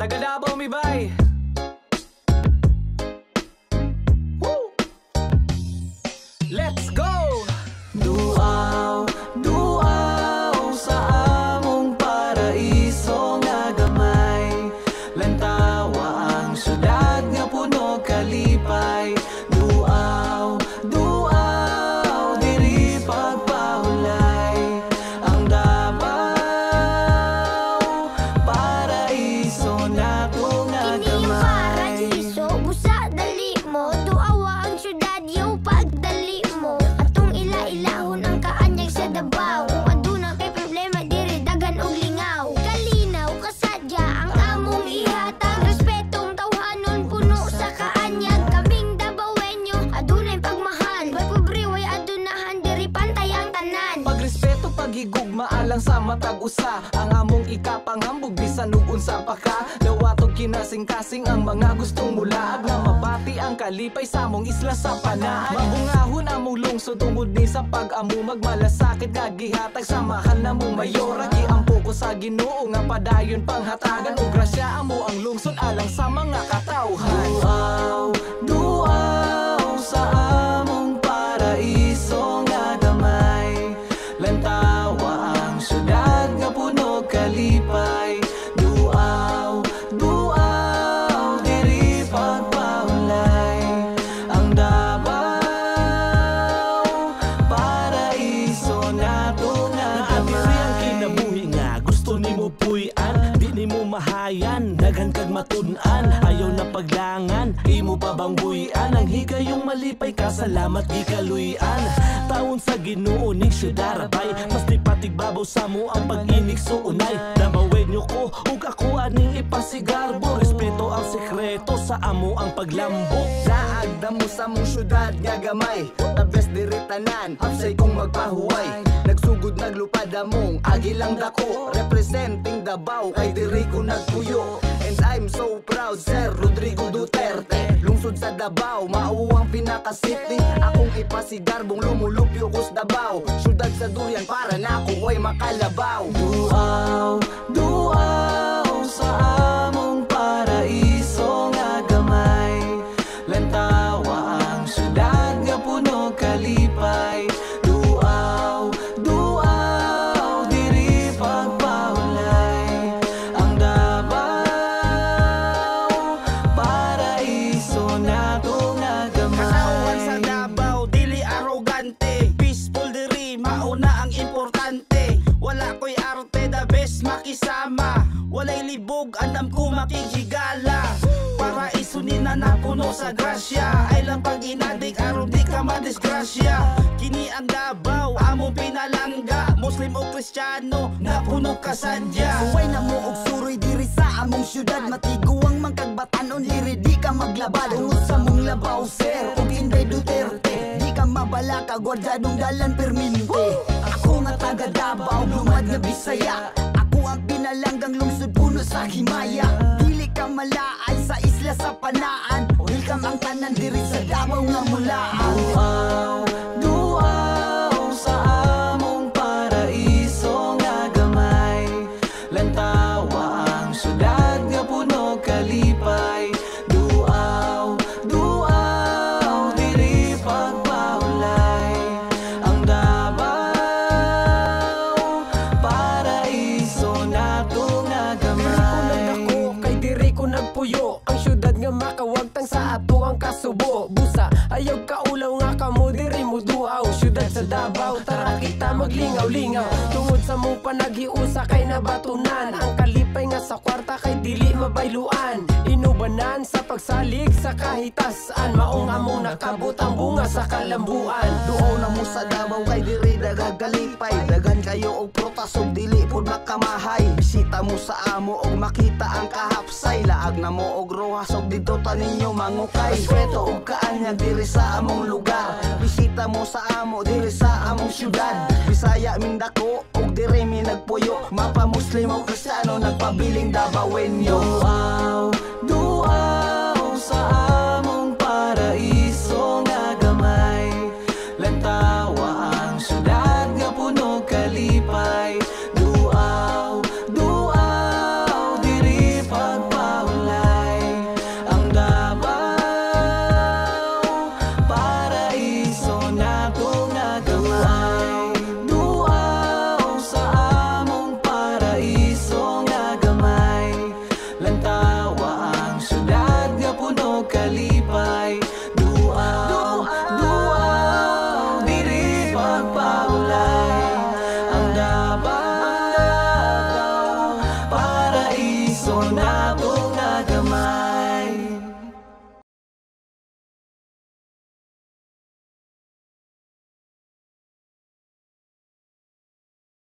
taga Davao mi bay. Let's go! Duaw, duaw sa among paraiso nga gamay. Lantawa ang syudad nga puno kalipay. Duaw, duaw, diri pagpahulay. Ang Davao, paraiso nato nga Kini yung gamay. paraiso, busa dali mo. Duawa ang syudad, yung pagdali mo. Atong ila-ilahon ang kaanyag sa Davao. Kung aduna kay problema, diri dagan og lingaw. Kalinaw, kasadya, ang among ihatag. Respetong tawhanon, puno sa kaanyag. Kaming Davaoenyo, adunay pagmahal. Way pobre, way adunahan, diri pantay ang tanan. Pagrespeto, paghigugma alang sa matag usa. Ang among ikapanghambog bisan ug unsa pa ka. Lawatog kinasing-kasing ang mga gustong mulaag na mabati ang kalipay sa among isla sa panaan. Mabungahon among lungsod tungod ni sa pag-amo magmalasakit nga gihatag sa mahal na mong mayora. Giampo ko sa Ginoo nga padayon panghatagan ug grasya amo ang lungsod alang sa mga katawhan. Duaw, duaw sa among paraiso nga gamay. Lantawa ang syudad nga puno kalipay. Duaw, duaw, diri pagpahulay. Ang Davao, paraiso nato nga Naadiri ang gamay. kinabuhi nga gusto nimo puy-an, di nimo mahayan, daghan kag matun-an, ayaw na paglangan, imo pa bang buy-an ang higayong malipay ka, salamat gikaluy-an. Taon sa Ginoo ning syudarabay, mas di patigbabaw sa mo ang pag-inig suunay. Davaoenyo ko ug ako aning ipasigarbo, respeto ang sekreto sa amo ang paglambok. Naagda mo sa mong syudad nga gamay, the best diri tanan, hapsay kong magpahuway. Nagsugod naglupad among agilang dako, representing Davao kay diri ko nagpuyo. And I'm so proud, Sir Rodrigo Duterte. Lungsod sa Davao, mauwang pinaka-city. Akong ipasigarbong lumulupyo ko sa Davao. Syudad sa durian para na ako ay makalabaw. Duaw, duaw sa among paraiso nga gamay. Lantawa ang syudad nga puno kalipay. Duaw, duaw, diri pagpahulay. Ang Davao, paraiso nato nga Katawan sa gamay. Davao, dili arrogante. Peaceful diri, mauna ang importante. Wala ko'y arte, the best makisama. Walay libog, andam ko makikigala. Paraiso ni na napuno sa grasya. Ay lang pag inadik, aron di ka madisgrasya. Kini ang Davao, among pinalangga. Muslim o Kristiyano, napuno ka sadya. Suway na mo og suroy diri sa among syudad, matiguang magkagbatanon diri di ka maglabad. Tungod sa mong labaw sir ug Inday Duterte, di ka mabala ka gwardyadong dalan perminente. Ako nga taga Davao, lumad nga Bisaya. Ako ang pinalanggang lungsod puno sa himaya. Dili ka malaay sa isla sa Panaan, welcome ang tanan diri sa Davao nga mulaan. Duaw, duaw sa among paraiso nga gamay. Lantawa ang syudad nga puno kalipay. Duaw, duaw, diri pagpahulay. Ang Davao, paraiso nato nga gamay. Ako kay diri ko nagpuyo, ang syudad nga makawagtang sa ato ang kasubo. Busa ayaw kaulaw nga kamo diri mo duaw. Syudad sa Davao, tara kita maglingaw-lingaw. Tungod sa mong panaghiusa kay nabatunan, ang kalipay nga sa kwarta kay dili mabayluan. Inubanan sa pagsalig sa kahitasan, maong among nakabot ang bunga sa kalambuan. Duhaw na mo sa Davao kay diri dagagalipay. Dagan kayo og protas ug dili pud makamahay. Bisita mo sa amo og makita ang kahapsay. Laag na mo og rohas og dito ta ninyo mangukay. Respeto ug kaanyag diri sa among lugar. Bisita mo sa amo diri sa among syudad. Bisaya ming dako ug diri mi nagpuyo. Mapa Muslim o Kristiyano nagpabiling Davaoenyo. Duaw,